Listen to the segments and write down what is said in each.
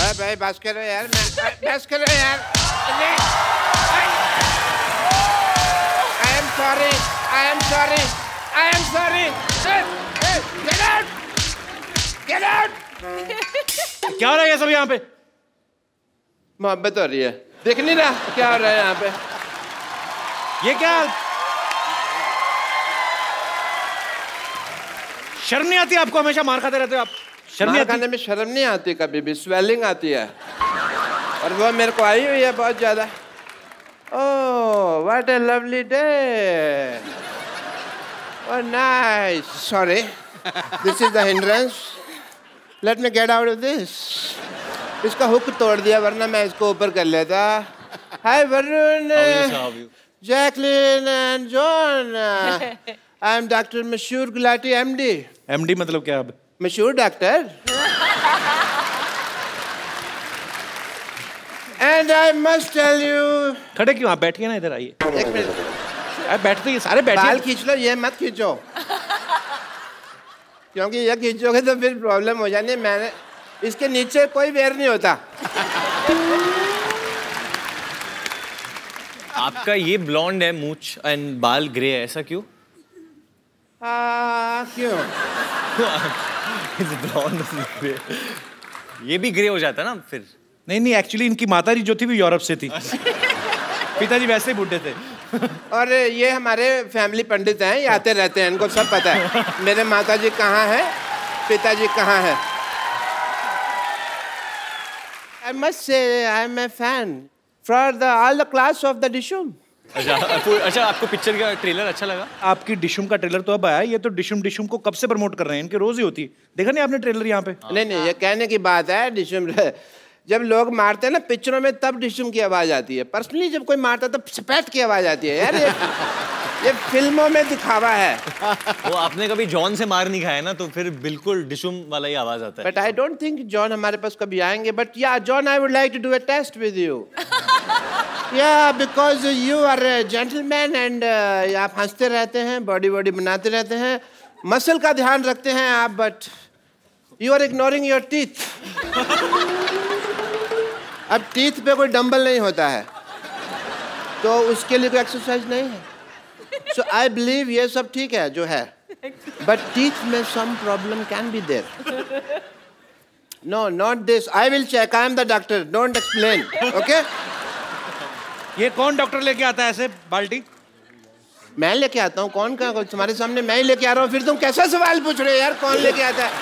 भाई बस करो यार, बस करो यार। I am sorry, I am sorry, I am sorry. Get out, get out. क्या हो रहा है ये सब यहाँ पे? मोहब्बत हो रही है, देख नहीं रहा क्या हो रहा है यहाँ पे? ये क्या? शर्म नहीं आती आपको? हमेशा मार खाते रहते हो आप। शर्म नहीं आती? खाने में शर्म नहीं आती, कभी भी स्वेलिंग आती है और वो मेरे को आई हुई है बहुत ज्यादा। Oh what a lovely day, oh nice. Sorry, this is the hindrance, let me get out of this. इसका हुक तोड़ दिया वरना मैं इसको ऊपर कर लेता। Hi Varun, Jacqueline and John, I am doctor Mashhoor Gulati MD. MD मतलब क्या? अब मशहूर doctor. And I must tell you. खड़े क्यों आप? बैठिए ना, इधर आइए। एक मिनट, अरे बैठते ही सारे बैठिए। बाल खींच लो, ये मत खींचो क्योंकि ये खींचोगे तो फिर प्रॉब्लम हो जानी है। मैंने इसके नीचे कोई वेयर नहीं होता। आपका ये ब्लॉन्ड है मूंछ एंड बाल ग्रे है, ऐसा क्यों? क्यों? ब्लॉन्ड ये भी ग्रे हो जाता है ना फिर? नहीं, एक्चुअली इनकी माताजी जो थी वो यूरोप से थी। पिताजी वैसे ही बूढ़े थे। और ये हमारे फैमिली पंडित हैं, ये आते रहते हैं, इनको सब पता है मेरे माताजी कहाँ है, पिताजी कहाँ है। I must say I am a fan for all the class of the Dishum. अच्छा, आपको पिक्चर का ट्रेलर अच्छा लगा? आपकी डिशुम का ट्रेलर तो अब आया, ये तो डिशुम को कब से प्रमोट कर रहे हैं, इनके रोज ही होती है। देखा नहीं आपने ट्रेलर यहाँ पे? नहीं, ये कहने की बात है। डिशुम जब लोग मारते हैं ना पिक्चरों में, तब डिशुम की आवाज आती है। पर्सनली जब कोई मारता है तब स्पैट की आवाज आती है। यार ये फिल्मों में दिखावा है। वो आपने कभी जॉन से मार नहीं खाया ना, तो फिर बिल्कुल डिशुम वाला ही आवाज आता है। But I don't think John हमारे पास कभी आएंगे। But yeah John, I would like to do a test with you. Yeah because you are a gentleman and आप हंसते रहते हैं, बॉडी बनाते रहते हैं, मसल का ध्यान रखते हैं आप, but you are ignoring your teeth. अब टीथ पे कोई डंबल नहीं होता है तो उसके लिए कोई एक्सरसाइज नहीं है। सो आई बिलीव ये सब ठीक है जो है, बट टीथ में some problem can be there. No, not this. I will check, I am the doctor, don't explain. Okay? ये कौन डॉक्टर लेके आता है ऐसे बाल्टी? मैं लेके आता हूँ। कौन का? तुम्हारे सामने मैं ही लेके आ रहा हूँ। फिर तुम कैसा सवाल पूछ रहे हो यार, कौन लेके आता है?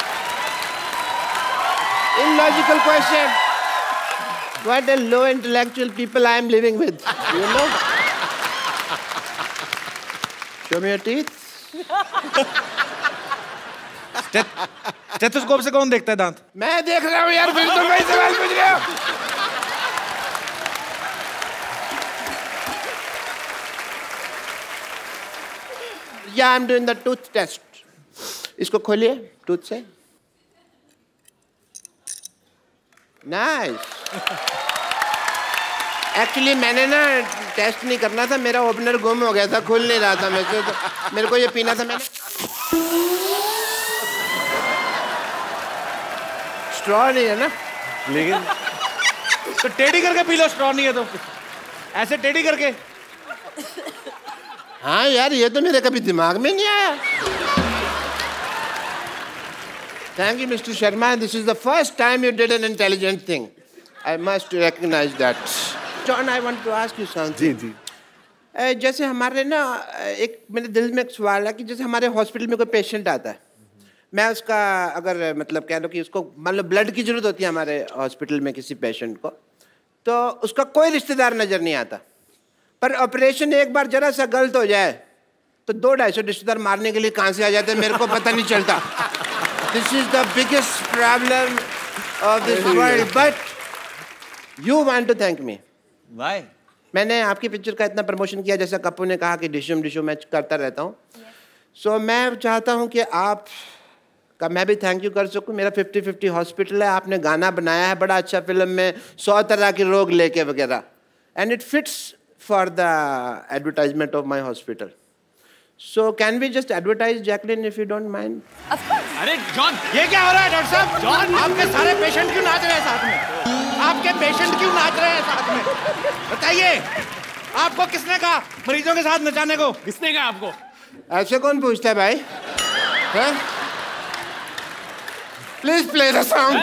Illogical question. What a low intellectual people I am living with, you know? Show me your teeth. Stethoscope से कौन देखता है दांत? मैं देख रहा हूँ यार, फिर तुम वही सवाल पूछ रहे हो। Yeah, I'm doing the tooth test. इसको खोलिए टूथ से। नाइस। एक्चुअली मैंने ना टेस्ट नहीं करना था, मेरा ओपनर गुम हो गया था, खुल नहीं रहा था मेरे से, तो मेरे को ये पीना था। मैंने स्ट्रॉ नहीं है ना, लेकिन तो टेढ़ी करके पी लो। स्ट्रॉ नहीं है तो ऐसे टेढ़ी करके। हाँ यार, ये तो मेरे कभी दिमाग में नहीं आया। Thank you, Mr. Sharma. This is the first time you did an intelligent thing. I must recognize that. John, I want to ask you something. जी। जैसे हमारे ना एक मेरे दिल में एक सवाल है कि जैसे हमारे हॉस्पिटल में कोई पेशेंट आता है, मैं उसका अगर मतलब कह लो कि उसको मान लो ब्लड की जरूरत होती है हमारे हॉस्पिटल में किसी पेशेंट को, तो उसका कोई रिश्तेदार नजर नहीं आता, पर ऑपरेशन एक बार जरा सा गलत हो जाए तो 200-250 रिश्तेदार मारने के लिए कहाँ से आ जाते हैं, मेरे को पता नहीं चलता। This is the biggest problem of this world. But you want to thank me. Why? मैंने आपकी पिक्चर का इतना प्रमोशन किया, जैसा कप्पू ने कहा कि डिशुम मैं करता रहता हूँ। So मैं चाहता हूँ कि आप का मैं भी थैंक यू कर सकूँ। मेरा 50-50 हॉस्पिटल है, आपने गाना बनाया है बड़ा अच्छा फिल्म में, 100 तरह के रोग लेके वगैरह, and it fits for the advertisement of my hospital. So can we just advertise, Jacqueline, if you don't mind? Of course. अरे जॉन, ये क्या हो रहा है डॉक्टर साहब? जॉन, आपके सारे पेशेंट क्यों नाच रहे हैं साथ में? आपके पेशेंट क्यों नाच रहे हैं साथ में? बताइए, आपको किसने कहा मरीजों के साथ नचाने को? किसने कहा आपको? ऐसे कौन पूछता है भाई? Please play the song.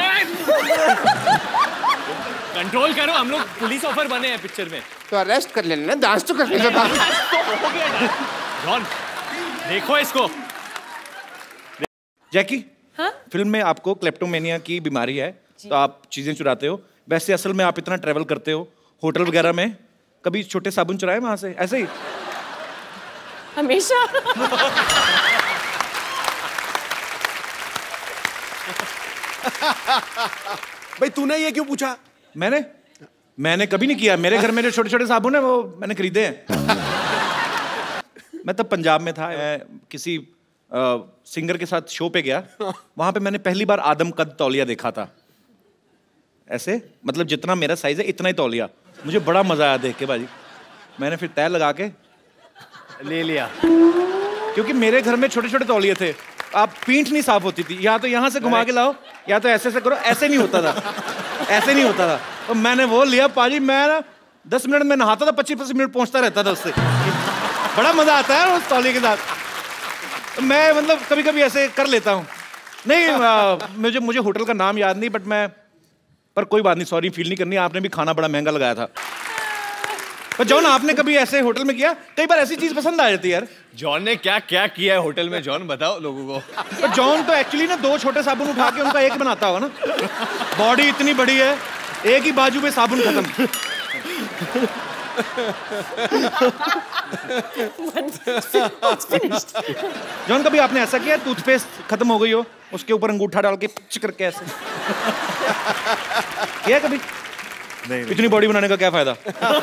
Control करो, हम लोग पुलिस ऑफिसर बने हैं पिक्चर में। तो अरेस्ट कर लेना, डांस तो करने के बाद। जॉन, देखो इसको। जैकी, हाँ? फिल्म में आपको क्लेप्टोमेनिया की बीमारी है, तो आप चीजें चुराते हो। वैसे असल में आप इतना ट्रेवल करते हो, होटल वगैरह में कभी छोटे साबुन चुराए वहां से? ऐसे ही हमेशा। भाई तूने ये क्यों पूछा? मैंने कभी नहीं किया। मेरे घर में जो छोटे छोटे साबुन है वो मैंने खरीदे हैं। मैं तब पंजाब में था, किसी सिंगर के साथ शो पे गया। वहां पे मैंने पहली बार आदम कद तौलिया देखा था। ऐसे मतलब जितना मेरा साइज है इतना ही तौलिया। मुझे बड़ा मजा आया देख के भाजी। मैंने फिर तय लगा के ले लिया, क्योंकि मेरे घर में छोटे छोटे तौलिए थे। आप पीठ नहीं साफ होती थी, या तो यहाँ से घुमा के लाओ या तो ऐसे करो। ऐसे नहीं होता था, ऐसे नहीं होता था। तो मैंने वो लिया पाजी। मैं ना 10 मिनट में नहाता था, 25 मिनट पहुंचता रहता था उससे। बड़ा मजा आता है उस तौलिए के साथ। मैं मतलब कभी कभी ऐसे कर लेता हूँ। नहीं मुझे होटल का नाम याद नहीं, बट मैं, पर कोई बात नहीं, सॉरी फील नहीं करनी। आपने भी खाना बड़ा महंगा लगाया था। पर जॉन, आपने कभी ऐसे होटल में किया? कई बार ऐसी चीज पसंद आ जाती है यार। जॉन ने क्या क्या किया है होटल में? जॉन बताओ लोगों को। पर जॉन तो एक्चुअली ना 2 छोटे साबुन उठा के उनका एक बनाता होगा ना। बॉडी इतनी बड़ी है, एक ही बाजू पे साबुन खत्म। जॉन, कभी आपने ऐसा किया टूथपेस्ट खत्म हो गई हो, उसके ऊपर अंगूठा डाल के पिच करके ऐसे किया कभी? नहीं। इतनी बॉडी बनाने का क्या फायदा?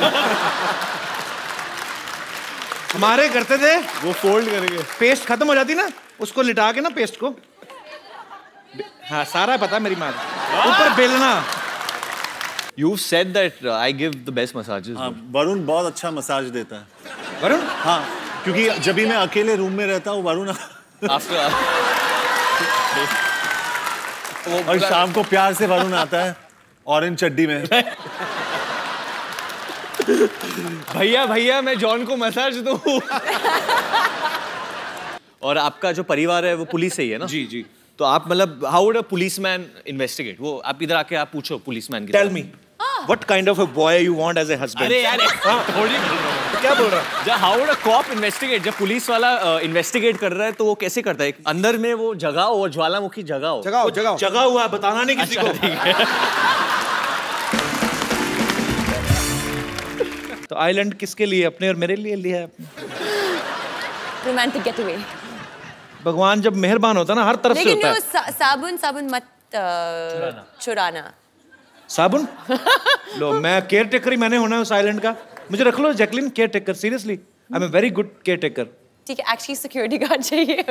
हमारे करते थे, वो फोल्ड करेंगे। पेस्ट खत्म हो जाती ना, उसको लिटा के ना पेस्ट को, हाँ सारा पता मेरी माँ, ऊपर बेलना। You said that I give the best massages. हाँ, वरुण बहुत अच्छा मसाज देता है। वरुण? हाँ, क्योंकि जब भी मैं अकेले रूम में रहता हूँ वरुण After और शाम को प्यार से वरुण आता है ऑरेंज चड्डी में। भैया भैया मैं जॉन को मसाज दूं। और आपका जो परिवार है वो पुलिस से ही है ना? जी जी। तो आप मतलब how would a policeman investigate? वो आप इधर आके आप पूछो पुलिसमैन की। Tell me what kind of a boy you want as a husband? अरे यार क्या बोल रहा है? जब how would a cop investigate? जब पुलिस वाला इन्वेस्टिगेट कर रहा है तो वो कैसे करता है? अंदर में वो जगह हो, वो ज्वालामुखी जगह हो। जगह हुआ है, बताना नहीं किसी को। ठीक है। तो आइलैंड किसके लिए? अपने और मेरे लिए लिया है आपने? Romantic getaway. भगवान जब मेहरबान होता है ना, हर तरफ से लेकिन होता है। साबुन मत चुराना। साबुन? लो, मैं केयर टेकर ही मैंने होना है उस आइलैंड का। मुझे रख लो Jacqueline caretaker, seriously I am a very good caretaker. ठीक है, एक्चुअली सिक्योरिटी गार्ड चाहिए।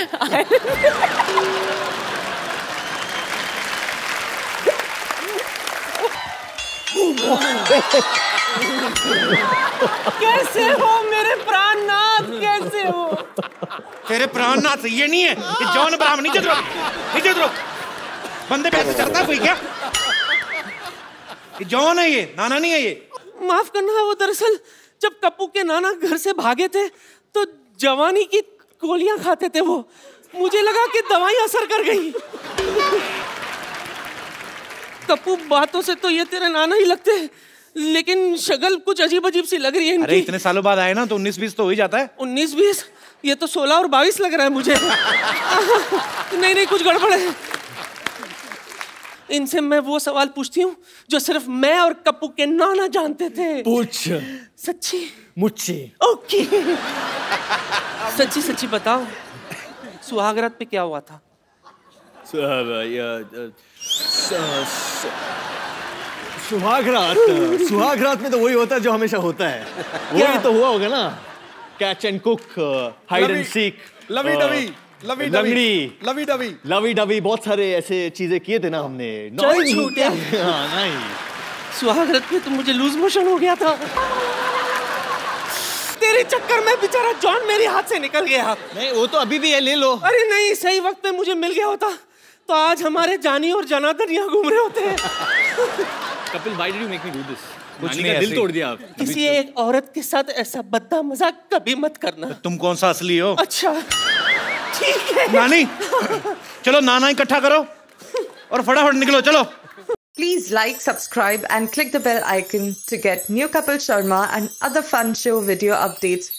कैसे हो मेरे प्राणनाथ, कैसे हो? तेरे प्राणनाथ ये नहीं है, ये जॉन अब्राहम। नीचे उतरो, नीचे उतरो। बंदे पे ऐसे चढ़ता है कोई क्या? ये जॉन है, ये नाना नहीं है ये। माफ करना, वो दरअसल जब कप्पू के नाना घर से भागे थे तो जवानी की गोलियां खाते थे वो। मुझे लगा कि दवाई असर कर गई। कप्पू, बातों से तो ये तेरे नाना ही लगते हैं, लेकिन शक्ल कुछ अजीब अजीब सी लग रही है इनकी। अरे इतने सालों बाद आए ना तो 19-20 तो हो ही जाता है। 19-20? ये तो 16 और 22 लग रहा है मुझे। नहीं कुछ गड़बड़ है। इनसे मैं वो सवाल पूछती हूँ जो सिर्फ मैं और कप्पू के नाना जानते थे। पूछ। सच्ची? मुझसे। ओके। सच्ची सच्ची बताओ, सुहागरात पे क्या हुआ था? सुहागरात में तो वही होता है जो हमेशा होता है। वही तो हुआ होगा ना, catch and cook, hide and seek, lovey dovey, lovey dovey, बहुत सारे ऐसे चीजें किए थे ना हमने। चल छूटे। हाँ नहीं। सुहागरात पे तो मुझे लूज मोशन हो गया था। तेरे मेरे चक्कर में बेचारा जॉन मेरे हाथ से निकल गया। नहीं वो तो अभी भी है, ले लो। अरे नहीं, सही वक्त पे मुझे मिल गया होता तो आज हमारे जानी और जनार्दन यहाँ घूम रहे होते हैं। Kapil, why did you make me do this? कुछ नानी नहीं, का दिल ऐसे तोड़ दिया आप। किसी एक औरत के साथ ऐसा बद्दा मजाक कभी मत करना। तुम कौन सा असली हो? अच्छा ठीक है। नानी चलो नाना इकट्ठा करो और फटाफट निकलो, चलो। Please like, subscribe and click the bell icon to get new Kapil Sharma and other fun show video updates